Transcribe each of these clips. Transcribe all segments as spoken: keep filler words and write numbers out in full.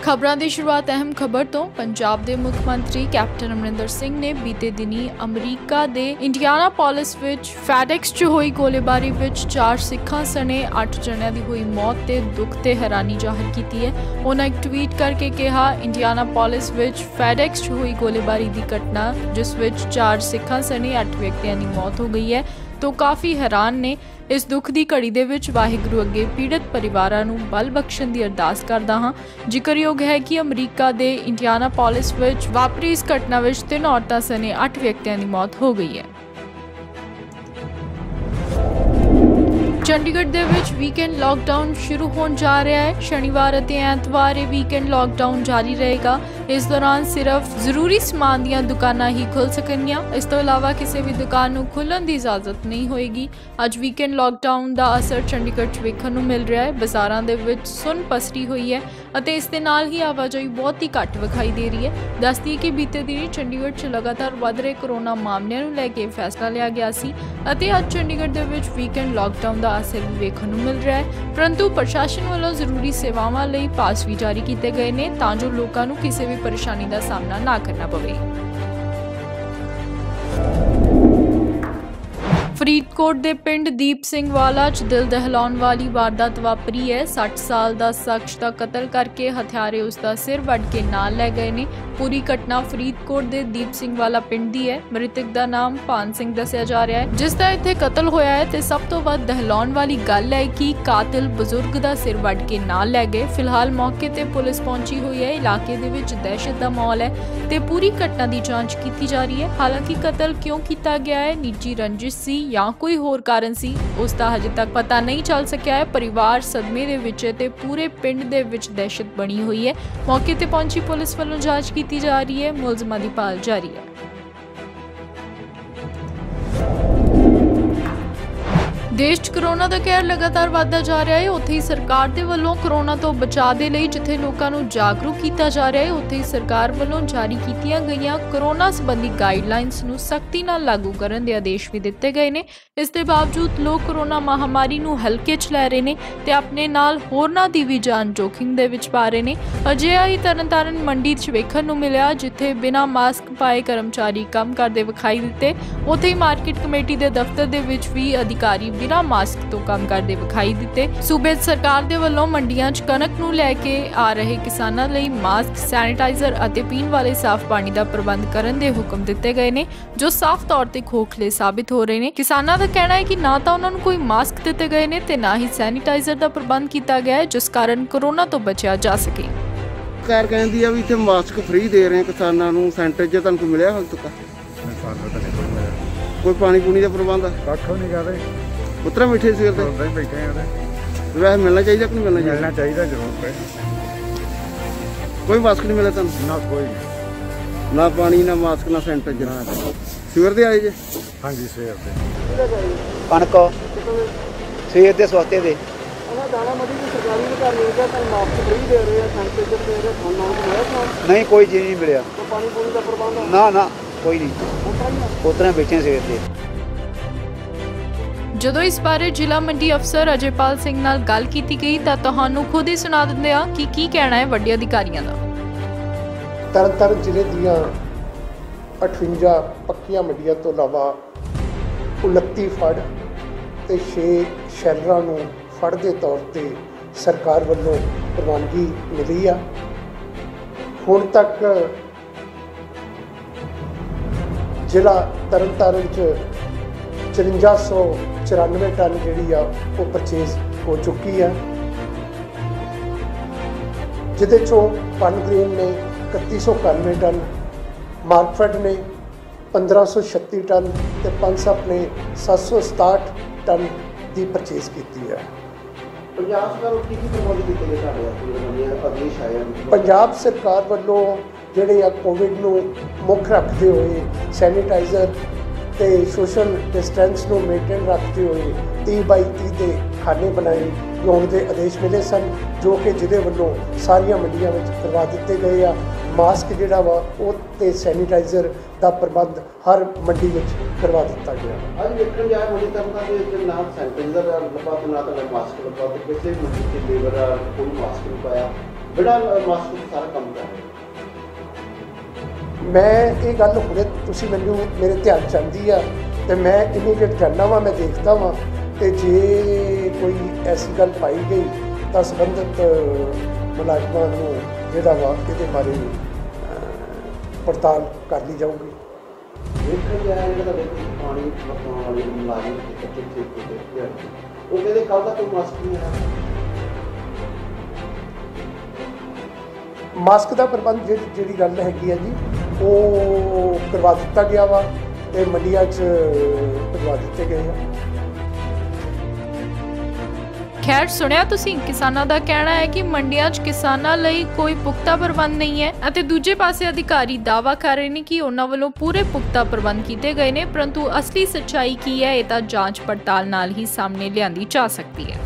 खबरों की शुरुआत अहम खबर तो। पंजाब के मुख मंत्री कैप्टन अमरिंदर सिंह ने बीते दिनी अमरीका के इंडियानापोलिस विच फैडेक्स च होई गोलीबारी विच चार सिखां सने अठ जणियां दी हुई मौत ते दुख ते हैरानी जाहिर की है। उन्होंने एक ट्वीट करके कहा, इंडियानापोलिस विच फैडेक्स च हुई गोलीबारी की घटना जिस विच चार सिखां सने अठ व्यक्तियों की मौत हो गई है तो काफ़ी हैरान ने। इस दुख की घड़ी दे विच वाहिगुरू अगे पीड़ित परिवारां नूं बल बख्शण की अरदास करदा हां। जिक्रयोग है कि अमरीका के इंडियानापोलिस विच वापरी इस घटना विच तीन औरतां सने अठ व्यक्तियों की मौत हो गई है। चंडीगढ़ दे विच वीकेंड लॉकडाउन शुरू होने जा रहा है। शनिवार और ऐतवार ये वीकेंड लॉकडाउन जारी रहेगा। इस दौरान सिर्फ जरूरी समान दीयां दुकानां ही खुल सकणगियां। इस तो इलावा किसी भी दुकान नूं खुलण की इजाजत नहीं होएगी। अज वीकेंड लॉकडाउन का असर चंडीगढ़ च वेखण नूं मिल रहा है। बाजारां दे विच सुन पसरी हुई है अते इस दे नाल ही आवाजाही बहुत ही घट विखाई दे रही है। दस दी कि बीते दिनी चंडीगढ़ च लगातार वध रहे कोरोना मामलों नूं लैके फैसला लिया गया सी अते अज चंडीगढ़ दे विच वीकेंड लॉकडाउन का असर भी वेखण नूं मिल रहा है। परंतु प्रशासन वालों जरूरी सेवावां लई पास भी जारी किए गए ने तां जो लोकां नूं किसी भी परेशानी का सामना ना करना पवे। फरीदकोट के पिंड दीप सिंह वाला च दिल दहलाउण वाली वारदात वापरी है। सठ साल का शख्स का कतल करके हथियारे उसका सिर वढ़ के नाल लै गए ने। पूरी घटना फरीदकोट के दीप सिंह वाला पिंड दी है। मृतक का नाम पान सिंह दस्सिया जा रहा है जिसका इत्थे कतल होया है ते सब तो वध दहलाउण वाली गल है कि कातिल बजुर्ग का सिर वढ़ के नाल लै गए। फिलहाल मौके ते पुलिस पहुंची हुई है। इलाके दे विच दहशत का माहौल है ते पूरी घटना की जांच की जा रही है। हालांकि कतल क्यों किया गया है, निजी रंजिश सी या कोई होर कारण सी, उसका हजे तक पता नहीं चल सकिया है। परिवार सदमे दे विच ते पूरे पिंड दे विच दहशत बनी हुई है। मौके ते पहुंची पुलिस वालों जांच की जा रही है। मुलजमां दी भाल जारी है। देश च कोरोना का कहर लगातार बढ़ता जा रहा है। उत्थे ही सरकार दे वल्लों कोरोना तो बचाव के लिए जिथे लोगों को जागरूक किया जा रहा है उत्थे ही सरकार वल्लों जारी कीतियां गईयां कोरोना संबंधी गाइडलाइनस नूं सख्ती नाल लागू करन दे आदेश भी दिते गए ने। इस दे बावजूद लोग कोरोना महामारी नूं हल्के च लै रहे ने ते अपने नाल होरनां दी भी जान जोखिम दे विच पा रहे ने। अजिहा ही तरनतारन मंडी च वेखण नूं मिलिया जिथे बिना मास्क पाए कर्मचारी काम करदे विखाई दिते। उत्थे ही मार्केट कमेटी दे दफ्तर दे विच भी अधिकारी बिना मास्क तो काम करते विखाई दिते। सूबे सरकार दे वल्लों मंडियां च कणक नूं लैके आ रहे किसानां लई मास्क, सैनिटाइजर अते पीण वाले साफ पानी का प्रबंध करन दे हुक्म दिते गए ने जो साफ तौर ते खोखले साबित हो रहे हैं। किसानां दा कहना है कि ना तो उन्हां नूं कोई मास्क दिते गए ने ते ना ही सैनिटाइजर का प्रबंध किया गया है जिस कारण कोरोना तो बचिया जा सके। सरकार कहती है भी इत्थे मास्क फ्री दे रहे हैं किसानां नूं, सैनिटाइजर तुहानूं कोई मिलिया हाल तक? कोई पानी पूनी का प्रबंध कक्ख नहीं कर रहे। उतरा बैठे सवेर से बैठे हैं वैसे मिलना चाहिए कि नहीं मिलना चाहिए? मिलना चाहिए जरूर है। कोई मास्क नहीं मिला तुम? ना कोई ना पानी ना मास्क ना सैनिटाइजर। सवेर से आए जे? हाँ जी सवेर से। कणक सवेर के सस्ते दे नहीं कोई चीज़ नहीं मिले। ना ना कोई नहीं, उतरा बैठे सवेर से। जदों इस बारे जिला मंडी अफसर अजयपाल सिंह नाल गल की गई तो तुहानूं खुद ही सुना दिंदे आ कि की कहना है वड्डे अधिकारियों का। तरनतारन जिले दियां अठवंजा पक्कियां मंडियां तो इलावा उनती फड़ ते छे शैलरां नूं फड़ के तौर पर सरकार वालों प्रवानगी मिली आ। हुण तक जिला तरनतारन च चुरंजा सौ चौरानवे टन जी वो परचेज हो चुकी है जिदे चों पनग्रेन ने इकत्ती सौ इक्यानवे टन, मार्कफेड ने पंद्रह सौ छत्ती टन ते पंसप ने सत्त सौ सताहठ टन की परचेज की है। पंजाब सरकार वालों जिहड़े आ कोविड नूं मुख रखते हुए सैनिटाइजर ते सोशल डिस्टेंस नूं मेनटेन रखते हुए तीह बाई तीह के खाने बनाए लाने के आदेश मिले सन जो कि जिले वालों सारिया मंडियां में करवा दिते गए आ। मास्क जिहड़ा वा वो ते सैनिटाइजर का प्रबंध हर मंडी में करवा दिता गया। अज वेखण जाए मंडी तक ना सैनिटाइजर लभा ते ना तो मास्क लभा ते किसी मंडी के लेबर कोई मास्क नहीं पाया ਜਿਹੜਾ ਮਾਸਕ ਸਾਰਾ ਕੰਮ ਕਰ ਰਿਹਾ। ਮੈਂ ਇਹ ਗੱਲ ਹੁਣੇ ਤੁਸੀਂ ਮੈਨੂੰ ਮੇਰੇ ਧਿਆਨ ਚ ਆਉਂਦੀ ਆ ਤੇ ਮੈਂ ਇਮੀਡੀਏਟ ਕਰਨਾ ਵਾ, ਮੈਂ ਦੇਖਦਾ ਵਾਂ ਤੇ ਜੇ ਕੋਈ ਐਸੀ ਗੱਲ ਪਾਈ ਗਈ ਤਾਂ ਸੰਬੰਧਿਤ ਮੁਲਾਜ਼ਮਾਂ ਨੂੰ ਜਿਹੜਾ ਵਾ ਇਹਦੇ ਬਾਰੇ ਪੜਤਾਲ ਕਰ ਲਈ ਜਾਊਗੀ। ਦੇਖਿਆ ਜਾਏ ਜਿਹੜਾ ਦੇਖੋ ਪਾਣੀ ਵਰਤਣ ਵਾਲੇ ਮੁਲਾਜ਼ਮ ਕੱਚੇ ਠੇਕੇ ਤੇ ਉਹ ਕਹਿੰਦੇ ਕੱਲ ਦਾ ਕੋਈ ਮਾਸਕ ਨਹੀਂ ਆਇਆ। ਮਾਸਕ ਦਾ ਪ੍ਰਬੰਧ ਜਿਹੜੀ ਜਿਹੜੀ ਗੱਲ ਹੈਗੀ ਆ ਜੀ ਉਹ ਕਰਵਾ ਦਿੱਤਾ ਗਿਆ ਵਾ ਤੇ ਮੰਡੀਆਂ 'ਚ ਕਰਵਾ ਦਿੱਤੇ ਗਏ ਆ। ਖੈਰ ਸੁਣਿਆ ਤੁਸੀਂ, ਕਿਸਾਨਾਂ ਦਾ ਕਹਿਣਾ ਹੈ ਕਿ ਮੰਡੀਆਂ 'ਚ ਕਿਸਾਨਾਂ ਲਈ ਕੋਈ ਪੁਖਤਾ ਪ੍ਰਬੰਧ ਨਹੀਂ ਹੈ ਅਤੇ ਦੂਜੇ ਪਾਸੇ ਅਧਿਕਾਰੀ ਦਾਅਵਾ ਕਰ ਰਹੇ ਨੇ ਕਿ ਉਹਨਾਂ ਵੱਲੋਂ ਪੂਰੇ ਪੁਖਤਾ ਪ੍ਰਬੰਧ ਕੀਤੇ ਗਏ ਨੇ, ਪਰੰਤੂ ਅਸਲੀ ਸੱਚਾਈ ਕੀ ਹੈ ਇਹ ਤਾਂ ਜਾਂਚ ਪੜਤਾਲ ਨਾਲ ਹੀ ਸਾਹਮਣੇ ਲਿਆਂਦੀ ਜਾ ਸਕਦੀ ਹੈ।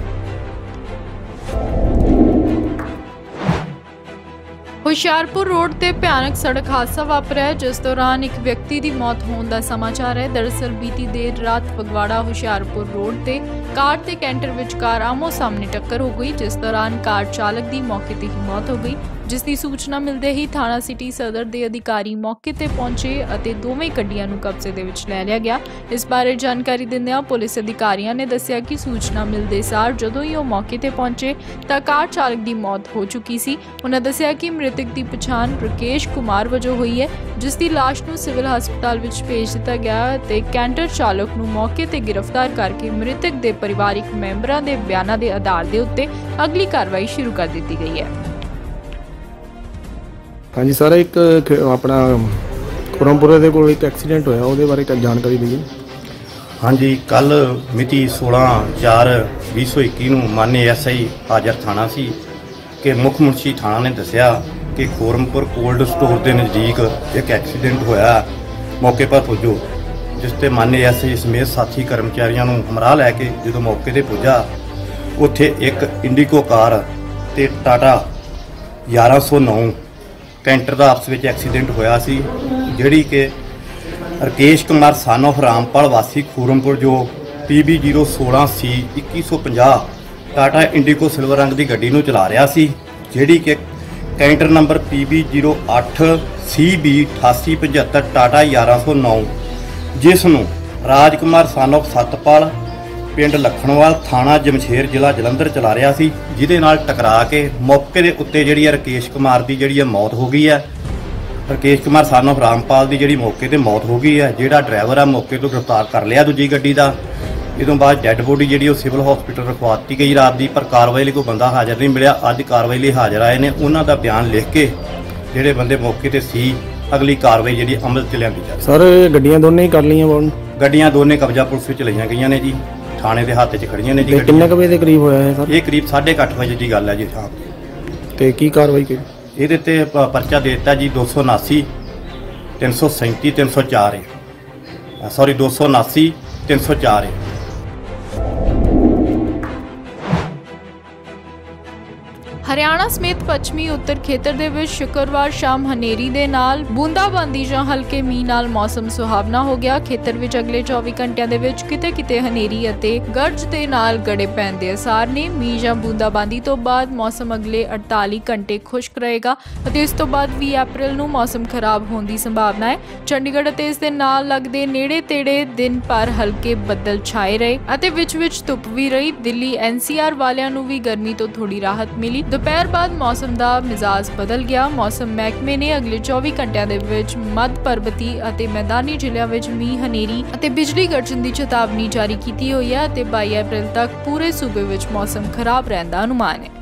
ਹੁਸ਼ਿਆਰਪੁਰ ਰੋਡ ਤੇ ਭਿਆਨਕ ਸੜਕ ਹਾਦਸਾ ਵਾਪਰਿਆ, ਜਿਸ ਦੌਰਾਨ ਇੱਕ ਵਿਅਕਤੀ ਦੀ ਮੌਤ ਹੋਣ ਦਾ ਸਮਾਚਾਰ ਹੈ। ਦਰਅਸਲ ਬੀਤੀ ਦੇਰ ਰਾਤ ਫਗਵਾੜਾ ਹੁਸ਼ਿਆਰਪੁਰ ਰੋਡ ਤੇ ਕਾਰ ਤੇ ਕੈਂਟਰ ਵਿਚਕਾਰ ਆਮੋ ਸਾਹਮਣੇ ਟੱਕਰ ਹੋ ਗਈ, ਜਿਸ ਦੌਰਾਨ ਕਾਰ ਚਾਲਕ ਦੀ ਮੌਕੇ ਤੇ ਹੀ ਮੌਤ ਹੋ ਗਈ। ਜਿਸ ਦੀ ਸੂਚਨਾ ਮਿਲਦੇ ਹੀ ਥਾਣਾ ਸਿਟੀ ਸਦਰ ਦੇ ਅਧਿਕਾਰੀ ਮੌਕੇ ਤੇ ਪਹੁੰਚੇ ਅਤੇ ਦੋਵੇਂ ਗੱਡੀਆਂ ਨੂੰ ਕਬਜ਼ੇ ਦੇ ਵਿੱਚ ਲੈ ਲਿਆ ਗਿਆ। ਇਸ ਬਾਰੇ ਜਾਣਕਾਰੀ ਦਿੰਦਿਆਂ ਪੁਲਿਸ ਅਧਿਕਾਰੀਆਂ ਨੇ ਦੱਸਿਆ ਕਿ ਸੂਚਨਾ ਮਿਲਦੇ ਸਾਰ ਜਦੋਂ ਹੀ ਉਹ ਮੌਕੇ ਤੇ ਪਹੁੰਚੇ ਤਾਂ ਕਾਰ ਚਾਲਕ ਦੀ ਮੌਤ ਹੋ ਚੁੱਕੀ ਸੀ। ਉਹਨਾਂ ਦੱਸਿਆ ਕਿ ਮ੍ਰਿਤਕ ਦੀ ਪਛਾਣ ਰਕੇਸ਼ ਕੁਮਾਰ ਵਜੋਂ ਹੋਈ ਹੈ, ਜਿਸ ਦੀ ਲਾਸ਼ ਨੂੰ ਸਿਵਲ ਹਸਪਤਾਲ ਵਿੱਚ ਭੇਜ ਦਿੱਤਾ ਗਿਆ ਅਤੇ ਕੈਂਟਰ ਚਾਲਕ ਨੂੰ ਮੌਕੇ ਤੇ ਗ੍ਰਿਫਤਾਰ ਕਰਕੇ ਮ੍ਰਿਤਕ ਦੇ ਪਰਿਵਾਰਿਕ ਮੈਂਬਰਾਂ ਦੇ ਬਿਆਨਾਂ ਦੇ ਆਧਾਰ ਦੇ ਉੱਤੇ ਅਗਲੀ ਕਾਰਵਾਈ ਸ਼ੁਰੂ ਕਰ ਦਿੱਤੀ ਗਈ ਹੈ। ਹਾਂਜੀ ਸਰ, ਇੱਕ ਆਪਣਾ ਖੁਰਮਪੁਰੇ ਦੇ ਕੋਲ ਇੱਕ ਐਕਸੀਡੈਂਟ ਹੋਇਆ, ਉਹਦੇ ਬਾਰੇ ਕੁਝ ਜਾਣਕਾਰੀ ਦਿਓ। ਹਾਂਜੀ, ਕੱਲ ਮਿਤੀ ਸੋਲਾਂ ਚਾਰ ਵੀਹ ਸੌ ਇੱਕੀ ਨੂੰ ਮਾਨਯ ਐਸ ਆਈ ਹਾਜ਼ਰ ਥਾਣਾ ਸੀ ਕਿ ਮੁੱਖ ਮੁਨਸ਼ੀ ਥਾਣਾ ਨੇ ਦੱਸਿਆ ਕਿ ਖੁਰਮਪੁਰ ਕੋਲਡ ਸਟੋਰ ਦੇ ਨਜ਼ਦੀਕ ਇੱਕ ਐਕਸੀਡੈਂਟ ਹੋਇਆ, ਮੌਕੇ ਪਰ ਪੁੱਜੋ। ਜਿਸ ਤੇ ਮਾਨਯ ਐਸ ਆਈ ਸਮੇਤ ਸਾਥੀ ਕਰਮਚਾਰੀਆਂ ਨੂੰ ਹਮਰਾਹ ਲੈ ਕੇ ਜਦੋਂ ਮੌਕੇ ਤੇ ਪੁੱਜਾ, ਉੱਥੇ ਇੱਕ ਇੰਡੀਗੋ ਕਾਰ ਤੇ ਟਾਟਾ ਗਿਆਰਾਂ ਸੌ ਨੌ ਕੈਂਟਰ ਦਾ ਆਪਸ ਵਿੱਚ ਐਕਸੀਡੈਂਟ ਹੋਇਆ ਸੀ, ਜਿਹੜੀ ਕਿ ਰਕੇਸ਼ ਕੁਮਾਰ ਸਨ ਆਫ ਰਾਮਪਾਲ ਵਾਸੀ ਖੂਰਮਪੁਰ ਜੋ ਪੀ ਬੀ ਜ਼ੀਰੋ ਸੋਲਾਂ ਸੀ ਇੱਕੀ ਸੌ ਪੰਜਾਹ ਟਾਟਾ ਇੰਡੀਗੋ ਸਿਲਵਰ ਰੰਗ ਦੀ ਗੱਡੀ ਨੂੰ ਚਲਾ ਰਿਹਾ ਸੀ, ਜਿਹੜੀ ਕਿ canter number P B zero ਅੱਠ ਸੀ ਬੀ ਅਠਾਸੀ ਪਝੱਤਰ ਟਾਟਾ ਗਿਆਰਾਂ ਸੌ ਨੌ, ਜਿਸ ਨੂੰ ਰਾਜਕੁਮਾਰ ਸਨ ਆਫ ਸਤਪਾਲ ਪਿੰਡ ਲਖਣਵਾਲ ਥਾਣਾ ਜਮਸ਼ੇਰ ਜ਼ਿਲ੍ਹਾ ਜਲੰਧਰ ਚਲਾ ਰਿਹਾ ਸੀ, ਜਿਹਦੇ ਨਾਲ ਟਕਰਾ ਕੇ ਮੌਕੇ ਦੇ ਉੱਤੇ ਜਿਹੜੀ ਹੈ ਰਕੇਸ਼ ਕੁਮਾਰ ਦੀ ਜਿਹੜੀ ਹੈ ਮੌਤ ਹੋ ਗਈ ਹੈ। ਰਕੇਸ਼ ਕੁਮਾਰ ਸਨ ਆਫ ਰਾਮਪਾਲ ਦੀ ਜਿਹੜੀ ਮੌਕੇ ਤੇ ਮੌਤ ਹੋ ਗਈ ਹੈ। ਜਿਹੜਾ ਡਰਾਈਵਰ ਆ ਮੌਕੇ ਤੋਂ ਗ੍ਰਿਫਤਾਰ ਕਰ ਲਿਆ ਦੂਜੀ ਗੱਡੀ ਦਾ। ਇਸ ਤੋਂ ਬਾਅਦ ਡੈੱਡ ਬੋਡੀ ਜਿਹੜੀ ਉਹ ਸਿਵਲ ਹਸਪੀਟਲ ਰਖਵਾ ਦਿੱਤੀ ਗਈ ਰਾਤ ਦੀ, ਪਰ ਕਾਰਵਾਈ ਲਈ ਕੋਈ ਬੰਦਾ ਹਾਜ਼ਰ ਨਹੀਂ ਮਿਲਿਆ। ਅੱਜ ਕਾਰਵਾਈ ਲਈ ਹਾਜ਼ਰ ਆਏ ਨੇ, ਉਹਨਾਂ ਦਾ ਬਿਆਨ ਲਿਖ ਕੇ ਜਿਹੜੇ ਬੰਦੇ ਮੌਕੇ ਤੇ ਸੀ ਅਗਲੀ ਕਾਰਵਾਈ ਜਿਹੜੀ ਅਮਲ ਚ ਲਿਆਂਦੀ ਜਾਵੇ। ਸਰ ਗੱਡੀਆਂ ਦੋਨੇ ਹੀ ਕਰ ਲਈਆਂ ਬੌਂਡ? ਗੱਡੀਆਂ ਦੋਨੇ ਕਬਜ਼ਾ ਪੁਲਿਸ ਵਿੱਚ ਲਈਆਂ ਗਈਆਂ ਨੇ ਜੀ, ਥਾਣੇ ਦੇ ਹੱਥ 'ਚ ਖੜੀਆਂ ਨੇ ਜੀ। ਕਿੰਨੇ ਕੁ ਵਜੇ ਦੇ ਕਰੀਬ ਹੋਇਆ ਹੈ ਸਰ? ਇਹ ਕਰੀਬ ਸਾਢੇ ਕੁ ਅੱਠ ਵਜੇ ਦੀ ਗੱਲ ਹੈ ਜੀ ਸ਼ਾਮ ਦੀ। ਤੇ ਕੀ ਕਾਰਵਾਈ ਕੀਤੀ? ਇਹਦੇ ਤੇ ਪ- ਪਰਚਾ ਦੇ ਦਿੱਤਾ ਜੀ ਦੋ ਸੌ ਉਨਾਸੀ ਤਿੰਨ ਸੌ ਸੈਂਤੀ ਤਿੰਨ ਸੌ ਚਾਰ ਹੈ, ਸੌਰੀ ਦੋ ਸੌ ਉਨਾਸੀ ਤਿੰਨ ਸੌ ਚਾਰ ਹੈ। ਹਰਿਆਣਾ ਸਮੇਤ ਪੱਛਮੀ ਉੱਤਰ ਖੇਤਰ ਦੇ ਵਿੱਚ ਸ਼ੁੱਕਰਵਾਰ ਸ਼ਾਮ ਹਨੇਰੀ ਦੇ ਨਾਲ ਬੂੰਦਾਬਾਂਦੀ ਜਾਂ ਹਲਕੇ ਮੀਂਹ ਨਾਲ ਮੌਸਮ ਸੁਹਾਵਣਾ ਹੋ ਗਿਆ। ਖੇਤਰ ਵਿੱਚ ਅਗਲੇ ਚੌਵੀ ਘੰਟਿਆਂ ਦੇ ਵਿੱਚ ਕਿਤੇ-ਕਿਤੇ ਹਨੇਰੀ ਅਤੇ ਗਰਜ ਦੇ ਨਾਲ ਗੜੇ ਪੈਣ ਦੇ ਅਸਾਰ ਨੇ। ਮੀਂਹ ਜਾਂ ਬੂੰਦਾਬਾਂਦੀ ਤੋਂ ਬਾਅਦ ਮੌਸਮ ਅਗਲੇ ਅੜਤਾਲੀ ਘੰਟੇ ਖੁਸ਼ਕ ਰਹੇਗਾ ਅਤੇ ਇਸ ਤੋਂ ਬਾਅਦ ਵੀਹ ਅਪ੍ਰੈਲ ਨੂੰ ਮੌਸਮ ਖਰਾਬ ਹੋਣ ਦੀ ਸੰਭਾਵਨਾ ਹੈ। ਚੰਡੀਗੜ੍ਹ ਅਤੇ ਇਸ ਦੇ ਨਾਲ ਲੱਗਦੇ ਨੇੜੇ-ਤੇੜੇ ਦਿਨ ਭਰ ਹਲਕੇ ਬੱਦਲ ਛਾਏ ਰਹੇ ਅਤੇ ਵਿੱਚ-ਵਿੱਚ ਧੁੱਪ ਵੀ ਰਹੀ। ਦਿੱਲੀ ਐਨ ਸੀ ਆਰ ਵਾਲਿਆਂ ਨੂੰ ਵੀ ਗਰਮੀ ਤੋਂ ਥੋੜੀ ਰਾਹਤ ਮਿਲੀ। ਦੁਪਹਿਰ ਬਾਅਦ ਮੌਸਮ ਦਾ ਮਿਜ਼ਾਜ ਬਦਲ ਗਿਆ। ਮੌਸਮ ਮਹਿਕਮੇ ਨੇ ਅਗਲੇ ਚੌਵੀ ਘੰਟਿਆਂ ਦੇ ਵਿੱਚ ਮੱਧ ਪਰਬਤੀ ਅਤੇ ਮੈਦਾਨੀ ਜ਼ਿਲ੍ਹਿਆਂ ਵਿੱਚ ਮੀਂਹ, ਹਨੇਰੀ ਅਤੇ ਬਿਜਲੀ ਗਰਜਣ ਦੀ ਚੇਤਾਵਨੀ ਜਾਰੀ ਕੀਤੀ ਹੋਈ ਹੈ ਅਤੇ ਬਾਈ ਅਪ੍ਰੈਲ ਤੱਕ ਪੂਰੇ ਸੂਬੇ ਵਿੱਚ ਮੌਸਮ ਖਰਾਬ ਰਹਿਣ ਦਾ ਅਨੁਮਾਨ ਹੈ।